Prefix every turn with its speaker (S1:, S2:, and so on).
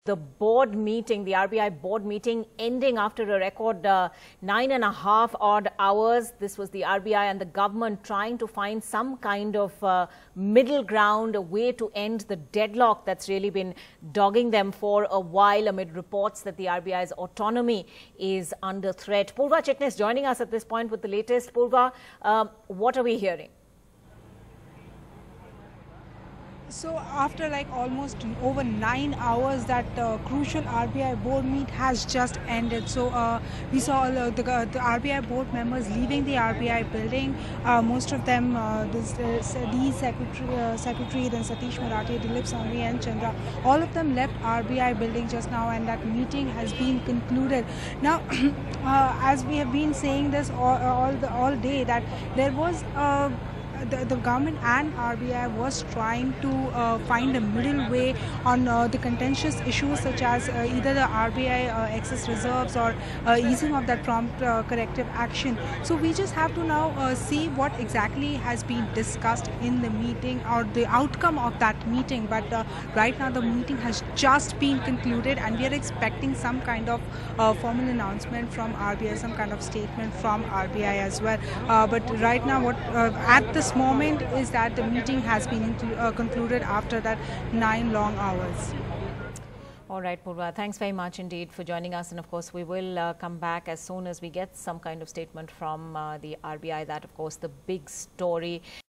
S1: the board meeting, the RBI board meeting ending after a record 9.5 odd hours. This was the RBI and the government trying to find some kind of middle ground, a way to end the deadlock that's really been dogging them for a while amid reports that the RBI's autonomy is under threat. Purva Chitnis joining us at this point with the latest. Purva, what are we hearing?
S2: So after like almost over 9 hours, that crucial RBI board meet has just ended. So we saw the RBI board members leaving the RBI building. Most of them, the secretary, then Satish Marathi, Dilip Sangvi and Chandra, all of them left RBI building just now, and that meeting has been concluded. Now, as we have been saying this all day, that there was the government and RBI was trying to find a middle way on the contentious issues such as either the RBI excess reserves or easing of that prompt corrective action. So we just have to now see what exactly has been discussed in the meeting or the outcome of that meeting. But right now the meeting has just been concluded, and we are expecting some kind of formal announcement from RBI, some kind of statement from RBI as well. But right now what at this moment is that the meeting has been concluded after that 9 long hours.
S1: All right, Purva, thanks very much indeed for joining us. And of course, we will come back as soon as we get some kind of statement from the RBI. That, of course, the big story.